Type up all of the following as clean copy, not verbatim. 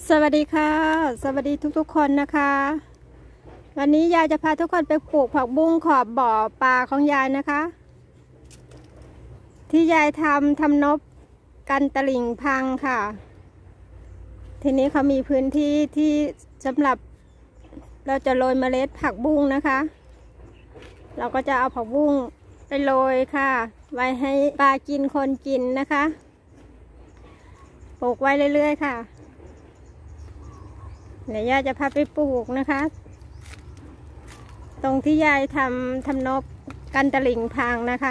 สวัสดีค่ะสวัสดีทุกๆคนนะคะวันนี้ยายจะพาทุกคนไปปลูกผักบุ้งขอบบ่อปลาของยายนะคะที่ยายทำนบกันตลิ่งพังค่ะทีนี้เขามีพื้นที่ที่สำหรับเราจะโรยเมล็ดผักบุ้งนะคะเราก็จะเอาผักบุ้งไปโรยค่ะไว้ให้ปลากินคนกินนะคะปลูกไว้เรื่อยๆค่ะเดี๋ยวยายจะพาไปปลูกนะคะตรงที่ยายทำนบกันตลิ่งพังนะคะ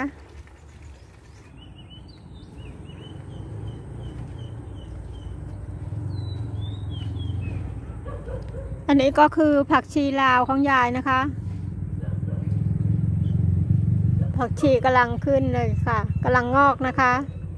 อันนี้ก็คือผักชีลาวของยายนะคะผักชีกำลังขึ้นเลยค่ะกำลังงอกนะคะ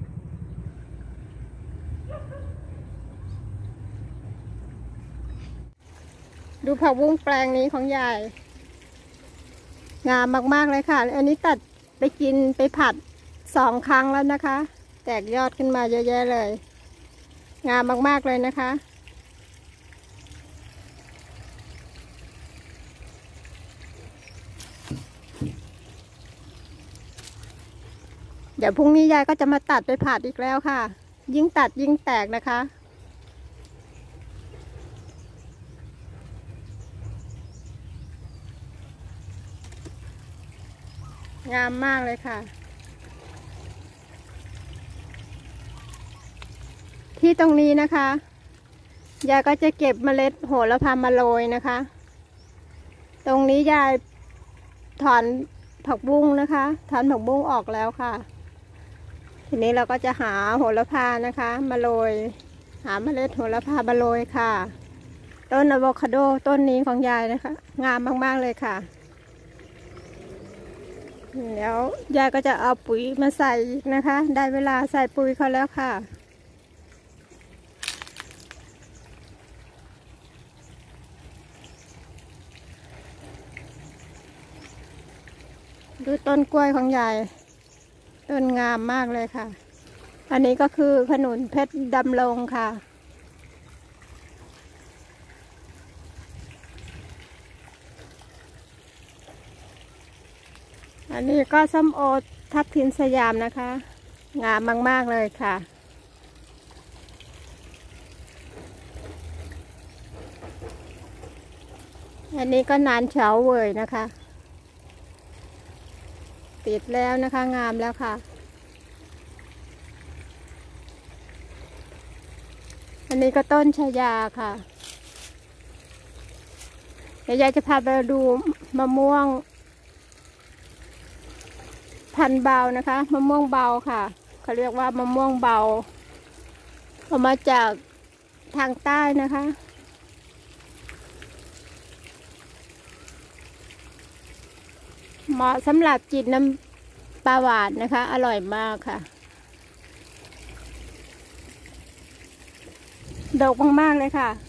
ดูผักบุ้งแปลงนี้ของยายงามมากๆเลยค่ะอันนี้ตัดไปกินไปผัด2 ครั้งแล้วนะคะแตกยอดขึ้นมาเยอะแยะเลยงามมากๆเลยนะคะเดี๋ยวพรุ่งนี้ยายก็จะมาตัดไปผัดอีกแล้วค่ะยิ่งตัดยิ่งแตกนะคะงามมากเลยค่ะที่ตรงนี้นะคะยายก็จะเก็บเมล็ดโหระพามาโรยนะคะตรงนี้ยายถอนผักบุ้งนะคะถอนผักบุ้งออกแล้วค่ะทีนี้เราก็จะหาโหระพานะคะมาโรยหาเมล็ดโหระพามาโรยค่ะต้นอะโวคาโดต้นนี้ของยายนะคะงามมากๆเลยค่ะแล้วยายก็จะเอาปุ๋ยมาใส่อีกนะคะได้เวลาใส่ปุ๋ยเขาแล้วค่ะดูต้นกล้วยของยายต้นงามมากเลยค่ะอันนี้ก็คือขนุนเพชรดำรงค่ะอันนี้ก็ส้มโอทับทิมสยามนะคะงามมากๆเลยค่ะอันนี้ก็นานเฉาเว่ยนะคะติดแล้วนะคะงามแล้วค่ะอันนี้ก็ต้นชายาค่ะเดี๋ยวยายจะพาไปดูมะม่วงพันธุ์เบานะคะมะม่วงเบาค่ะเขาเรียกว่ามะม่วงเบาเอามาจากทางใต้นะคะเหมาะสำหรับจิบน้ำปลาหวานนะคะอร่อยมากค่ะดกมากๆเลยค่ะ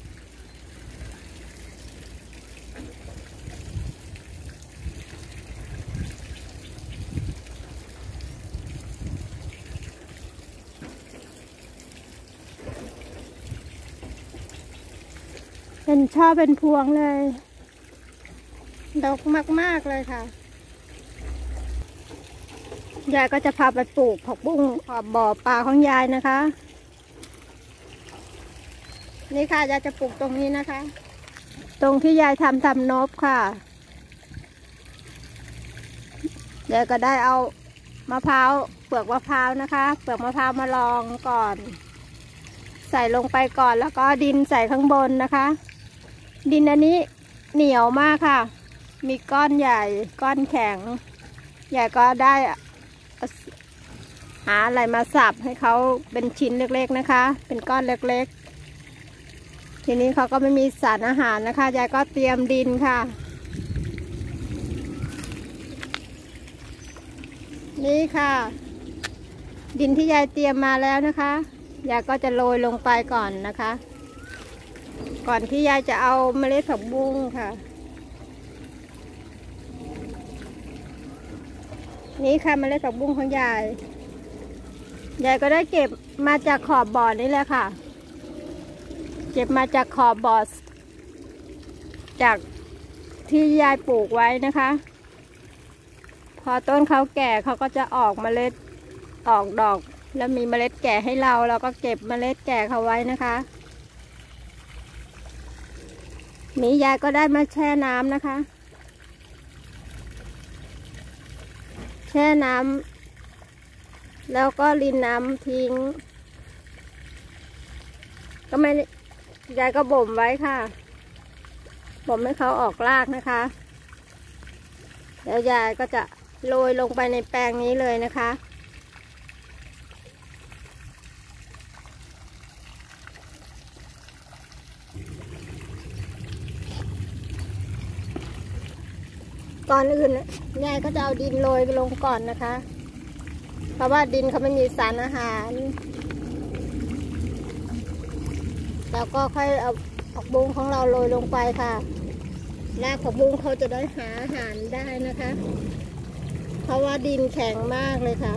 เป็นช่อเป็นพวงเลยดกมากๆเลยค่ะยายก็จะพาไปปลูกผักบุ้งขอบบ่อปลาของยายนะคะนี่ค่ะยายจะปลูกตรงนี้นะคะตรงที่ยายทำนบค่ะยายก็ได้เอามะพร้าวเปลือกมะพร้าวนะคะเปลือกมะพร้าวมาลองก่อนใส่ลงไปก่อนแล้วก็ดินใส่ข้างบนนะคะดินอันนี้เหนียวมากค่ะมีก้อนใหญ่ก้อนแข็งใหญ่ก็ได้หาอะไรมาสับให้เขาเป็นชิ้นเล็กๆนะคะเป็นก้อนเล็กๆทีนี้เขาก็ไม่มีสารอาหารนะคะยายก็เตรียมดินค่ะนี่ค่ะดินที่ยายเตรียมมาแล้วนะคะยายก็จะโรยลงไปก่อนนะคะก่อนที่ยายจะเอาเมล็ดผักบุ้งค่ะนี่ค่ะเมล็ดผักบุ้งของยายก็ได้เก็บมาจากขอบบ่อนี่แหละค่ะเก็บมาจากขอบบ่อจากที่ยายปลูกไว้นะคะ พอต้นเขาแก่เขาก็จะออกเมล็ดออกดอกแล้วมีเมล็ดแก่ให้เราก็เก็บเมล็ดแก่เขาไว้นะคะนี้ยายก็ได้มาแช่น้ำนะคะ แช่น้ำแล้วก็รินน้ำทิ้งก็ไม่ยายก็บ่มไว้ค่ะบ่มให้เขาออกรากนะคะแล้วยายก็จะโรยลงไปในแปลงนี้เลยนะคะก่อนอื่นยายก็จะเอาดินโรยลงก่อนนะคะเพราะว่าดินเขาไม่มีสารอาหารแล้วก็ค่อยเอาผักบุ้งของเราโรยลงไปค่ะรากผักบุ้งเขาจะได้หาอาหารได้นะคะเพราะว่าดินแข็งมากเลยค่ะ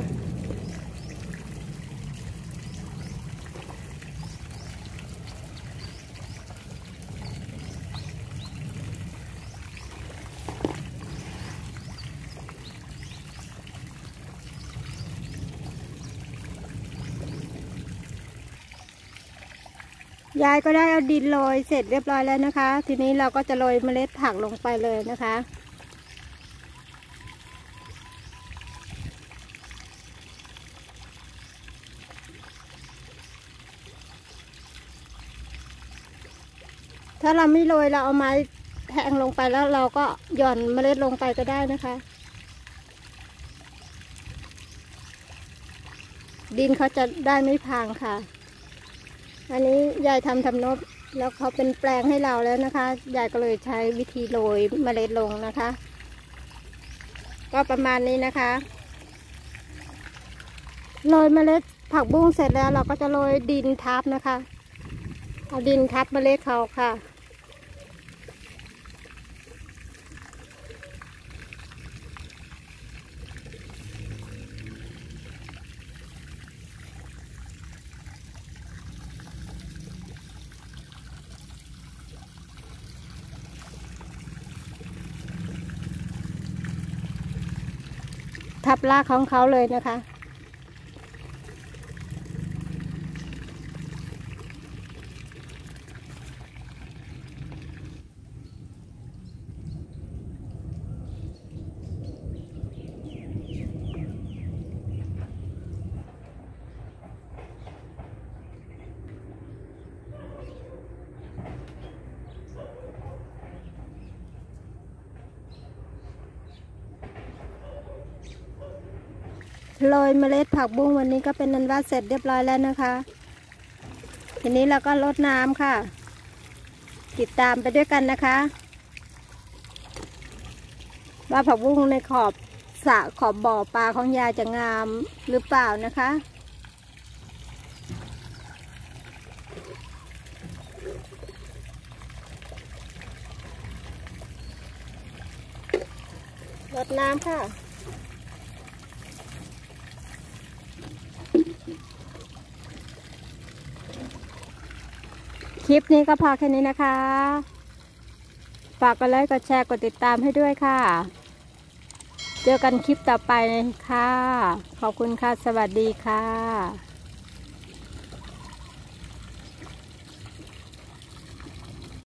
ยายก็ได้เอาดินโรยเสร็จเรียบร้อยแล้วนะคะทีนี้เราก็จะโรยเมล็ดผักลงไปเลยนะคะถ้าเราไม่โรยเราเอาไม้แทงลงไปแล้วเราก็หย่อนเมล็ดลงไปก็ได้นะคะดินเขาจะได้ไม่พังค่ะอันนี้ยายทำนบแล้วเขาเป็นแปลงให้เราแล้วนะคะยายก็เลยใช้วิธีโรยเมล็ดลงนะคะก็ประมาณนี้นะคะโรยเมล็ดผักบุ้งเสร็จแล้วเราก็จะโรยดินทับนะคะเอาดินทับเมล็ดเขาค่ะทับรากของเขาเลยนะคะโรยเมล็ดผักบุ้งวันนี้ก็เป็นนันว่าเสร็จเรียบร้อยแล้วนะคะทีนี้เราก็รดน้ำค่ะติดตามไปด้วยกันนะคะว่าผักบุ้งในขอบสระขอบบ่อปลาของยายจะงามหรือเปล่านะคะรดน้ำค่ะคลิปนี้ก็พอแค่นี้นะคะฝากกดไลค์กดแชร์กดติดตามให้ด้วยค่ะเจอกันคลิปต่อไปค่ะขอบคุณค่ะสวัสดีค่ะ